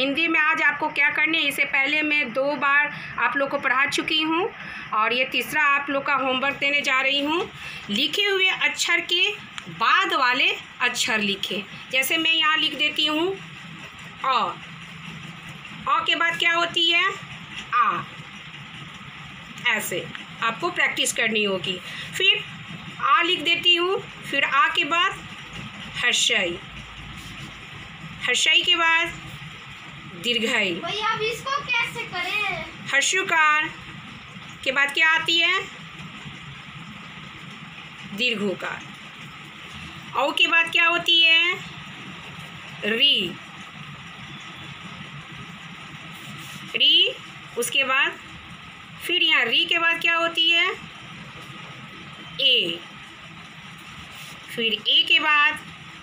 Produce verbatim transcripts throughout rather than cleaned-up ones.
हिंदी में आज आपको क्या करनी है, इससे पहले मैं दो बार आप लोग को पढ़ा चुकी हूँ और ये तीसरा आप लोग का होमवर्क देने जा रही हूँ। लिखे हुए अक्षर के बाद वाले अक्षर लिखे। जैसे मैं यहाँ लिख देती हूँ अ। अ के बाद क्या होती है आ। ऐसे आपको प्रैक्टिस करनी होगी। फिर आ लिख देती हूँ, फिर आ के बाद हर्षई, हर्षई के बाद दीर्घई। भैया अब इसको कैसे करें? हर्षुकार के बाद क्या आती है दीर्घोकार। औ के बाद क्या होती है री, री। उसके बाद फिर यहाँ री के बाद क्या होती है ए, फिर ए के बाद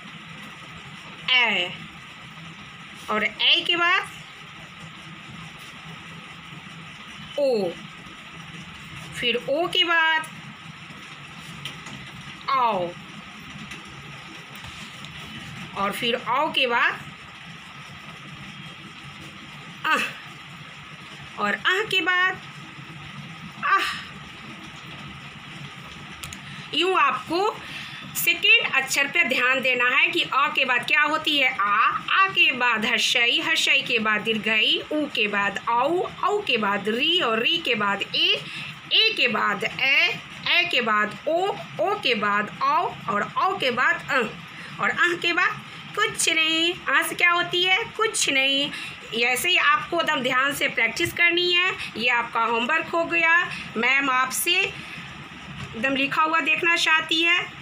ए, और ए के बाद ओ, फिर ओ के बाद आओ, और फिर आओ के बाद आह, और आह के बाद आह। यूँ आपको सेकेंड अक्षर पे ध्यान देना है कि अ के बाद क्या होती है आ, आ के बाद हर्षई, हर्षई के बाद दीर्घई, ऊ के बाद औ, औ के बाद री, और री के बाद ए, ए के बाद ए, ए के बाद ओ, ओ के बाद औ, और औ के बाद अ, और अह के बाद कुछ नहीं। अह से क्या होती है कुछ नहीं। ऐसे ही आपको एकदम ध्यान से प्रैक्टिस करनी है। ये आपका होमवर्क हो गया। मैम आपसे एकदम लिखा हुआ देखना चाहती है।